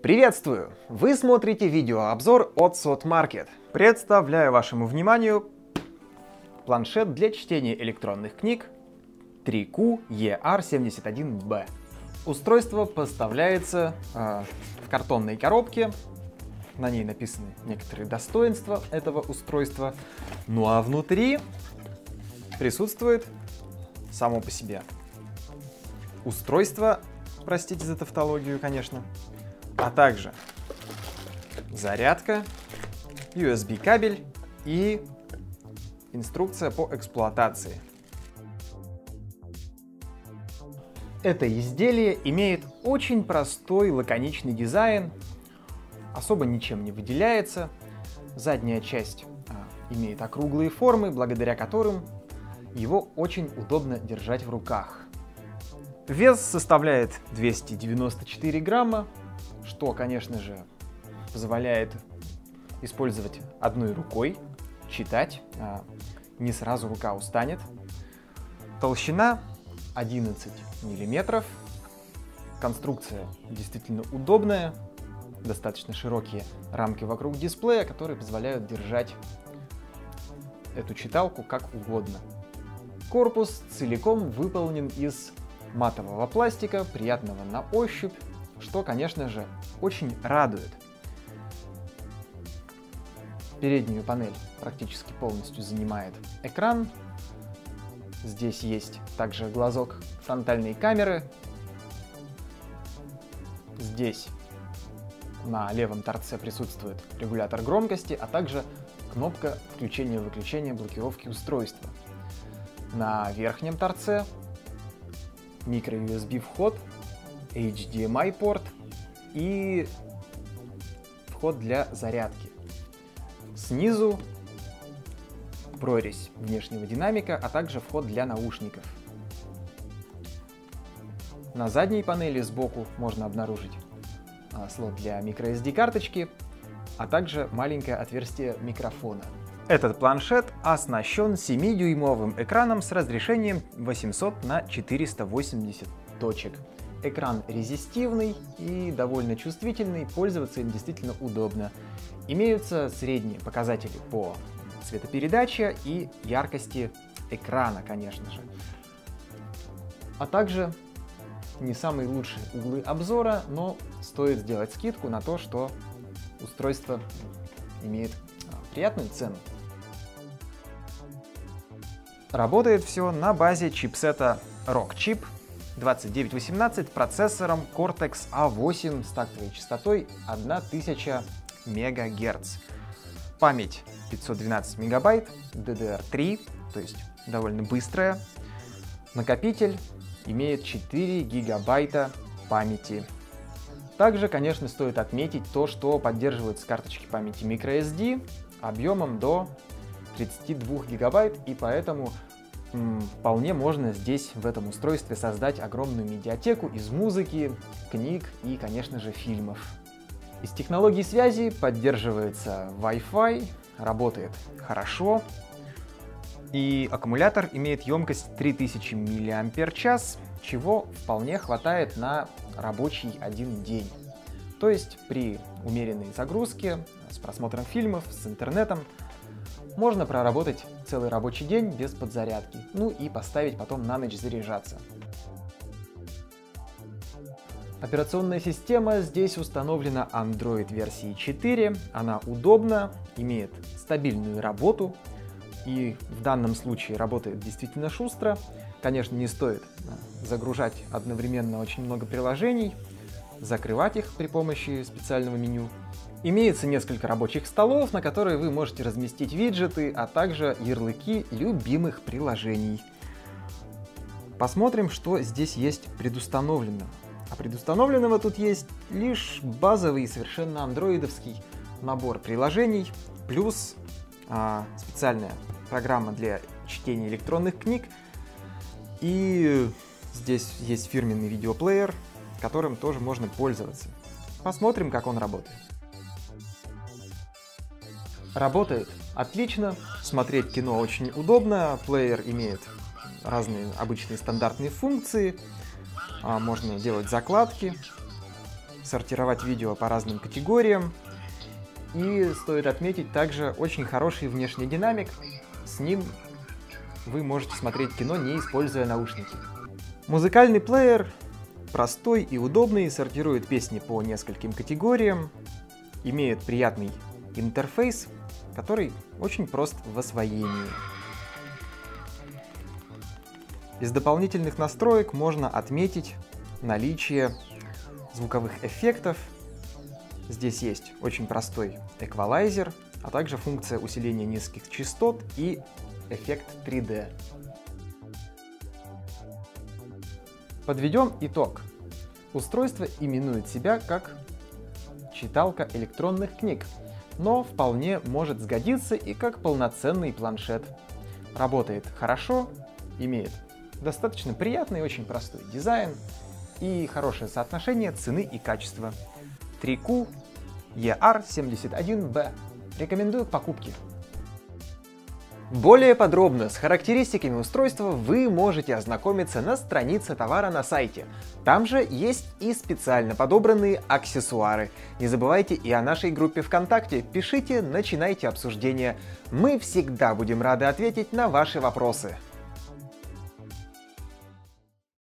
Приветствую! Вы смотрите видеообзор от SOTMarket. Представляю вашему вниманию планшет для чтения электронных книг 3Q-ER71B. Устройство поставляется в картонной коробке. На ней написаны некоторые достоинства этого устройства. Ну а внутри присутствует само по себе устройство, простите за тавтологию, конечно, а также зарядка, USB кабель и инструкция по эксплуатации. Это изделие имеет очень простой лаконичный дизайн, особо ничем не выделяется. Задняя часть имеет округлые формы, благодаря которым его очень удобно держать в руках. Вес составляет 294 грамма, что, конечно же, позволяет использовать одной рукой, читать, не сразу рука устанет. Толщина 11 миллиметров. Конструкция действительно удобная, достаточно широкие рамки вокруг дисплея, которые позволяют держать эту читалку как угодно. Корпус целиком выполнен из матового пластика, приятного на ощупь, что, конечно же, очень радует. Переднюю панель практически полностью занимает экран. Здесь есть также глазок фронтальной камеры. Здесь на левом торце присутствует регулятор громкости, а также кнопка включения-выключения блокировки устройства. На верхнем торце micro-USB вход, HDMI порт и вход для зарядки. Снизу прорезь внешнего динамика, а также вход для наушников. На задней панели сбоку можно обнаружить слот для microSD карточки, а также маленькое отверстие микрофона. Этот планшет оснащен 7-дюймовым экраном с разрешением 800 на 480 точек. Экран резистивный и довольно чувствительный, пользоваться им действительно удобно. Имеются средние показатели по цветопередаче и яркости экрана, конечно же. А также не самые лучшие углы обзора, но стоит сделать скидку на то, что устройство имеет приятную цену. Работает все на базе чипсета Rockchip 2918 процессором Cortex A8 с тактовой частотой 1000 МГц. Память 512 МБ, DDR3, то есть довольно быстрая. Накопитель имеет 4 ГБ памяти. Также, конечно, стоит отметить то, что поддерживаются карточки памяти microSD объемом до 32 гигабайт, и поэтому вполне можно здесь, в этом устройстве, создать огромную медиатеку из музыки, книг и, конечно же, фильмов. Из технологий связи поддерживается Wi-Fi, работает хорошо, и аккумулятор имеет емкость 3000 мАч, чего вполне хватает на рабочий один день. То есть при умеренной загрузке, с просмотром фильмов, с интернетом, можно проработать целый рабочий день без подзарядки, ну и поставить потом на ночь заряжаться. Операционная система здесь установлена Android версии 4, она удобна, имеет стабильную работу и в данном случае работает действительно шустро. Конечно, не стоит загружать одновременно очень много приложений, закрывать их при помощи специального меню. Имеется несколько рабочих столов, на которые вы можете разместить виджеты, а также ярлыки любимых приложений. Посмотрим, что здесь есть предустановлено. А предустановленного тут есть лишь базовый, совершенно андроидовский набор приложений, плюс специальная программа для чтения электронных книг. И здесь есть фирменный видеоплеер, которым тоже можно пользоваться. Посмотрим, как он работает. Работает отлично, смотреть кино очень удобно, плеер имеет разные обычные стандартные функции, можно делать закладки, сортировать видео по разным категориям. И стоит отметить также очень хороший внешний динамик. С ним вы можете смотреть кино, не используя наушники. Музыкальный плеер простой и удобный, сортирует песни по нескольким категориям, имеет приятный интерфейс, который очень прост в освоении. Из дополнительных настроек можно отметить наличие звуковых эффектов. Здесь есть очень простой эквалайзер, а также функция усиления низких частот и эффект 3D. Подведем итог. Устройство именует себя как читалка электронных книг, но вполне может сгодиться и как полноценный планшет. Работает хорошо, имеет достаточно приятный и очень простой дизайн и хорошее соотношение цены и качества. 3Q ER71B. Рекомендую к покупке. Более подробно с характеристиками устройства вы можете ознакомиться на странице товара на сайте. Там же есть и специально подобранные аксессуары. Не забывайте и о нашей группе ВКонтакте. Пишите, начинайте обсуждение. Мы всегда будем рады ответить на ваши вопросы.